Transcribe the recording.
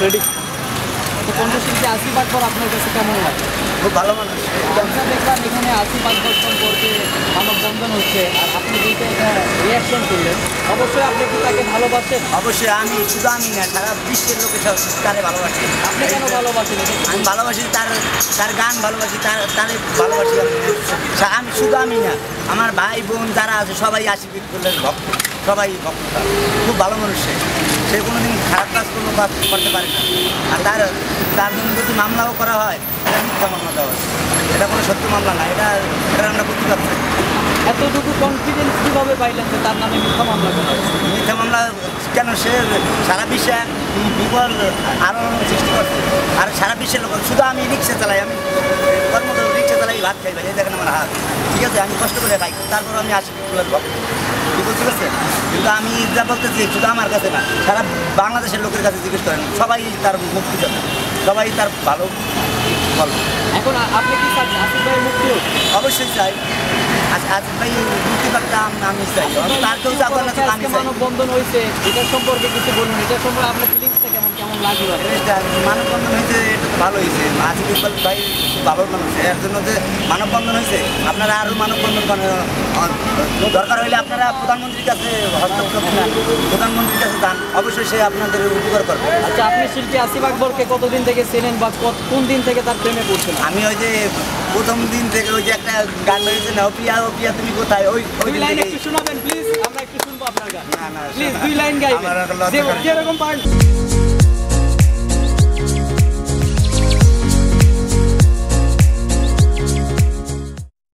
Ready. তো কণ্ঠশিল্পী আসিফ আকবর আপনার কাছে কেমন লাগে? খুব ভালো মানুষ। আমরা দেখলাম এখানে আসিফ আকবর সম্পর্কে মানববন্ধন হচ্ছে, আর আপনি যেটা এটা রিয়াকশন করলেন, অবশ্যই আপনি কি তাকে ভালোবাসেন? অবশ্যই আমি শুধু আমি না, সারা বিশ্বের লোকে সব তারে ভালোবাসি। আপনি কেন ভালোবাসেন? আমি ভালোবাসি তার গান ভালোবাসি, তারে ভালোবাসি আমি শুধু আমি না, আমার ভাই বোন যারা আছে সবাই আসিফ আকবরের ভক্ত, সবাই ভক্ত। খুব ভালো মানুষ সে কোনোদিন খারাপ কাজ করতে পারে না। আর তার জন্য যদি মামলাও করা হয়, এটা মিথ্যা মামলা দেওয়া হয়, এটা কোনো সত্য মামলা না, এটা আমরা প্রতিবাদ করি। এতটুকু কনফিডেন্স কীভাবে পাইলেন যে তার নামে মিথ্যা মামলা করা হয়েছে? মিথ্যা মামলা কেন? সে সারা বিশ্বে বিপদ আলোড়ন সৃষ্টি করছে, আর সারা বিশ্বের লোক। শুধু আমি রিক্সা চালাই, আমি রিক্সা চালাই, ভাত খাই ভাই, এই দেখেন আমার হাত, ঠিক আছে, আমি কষ্ট করে খাই, তারপর আমি আসি ভক্ত, ঠিক আছে। কিন্তু আমি যা বলতেছি শুধু আমার কাছে না, সারা বাংলাদেশের লোকের কাছে জিজ্ঞেস করেন, সবাই তার মুক্তি চান, সবাই তার ভালো বলবে। এখন আপনি কি চান আসিফ ভাই মুক্তি হোক? অবশ্যই চাই আসিফ ভাই মুক্তি পাকটা আমি চাই, তার কেউ যাবো না, আমি চাই। মানববন্ধন হয়েছে, এটার সম্পর্কে কিছু বলুন, এটার সম্পর্কে আপনার ফিলিংসটা কেমন লাগলো? মানববন্ধন হয়েছে, এটা তো ভালো হয়েছে। আসিফ ইকবাল ভাই ভালো মানুষ, এর জন্য যে মানববন্ধন হয়েছে, আপনারা আরও মানববন্ধন দরকার হলে আপনারা প্রধানমন্ত্রীর কাছে হস্তক্ষেপ নেন, প্রধানমন্ত্রীর কাছে যান, অবশ্যই সে আপনাদের উপকার করবে। আচ্ছা, আপনি শিল্পী আসিফ আকবরকে কতদিন থেকে চেনেন বা কোন দিন থেকে তার প্রেমে পড়ছেন? আমি ওই যে প্রথম দিন থেকে ওই যে একটা গান হয়েছে না, ও পিয়া তুমি কোথায়, ওই লাইন একটু শোনাবেন প্লিজ, আমরা একটু শুনবো আপনার গান। না প্লিজ 2 লাইন গাইবেন আমার যেরকম পারেন।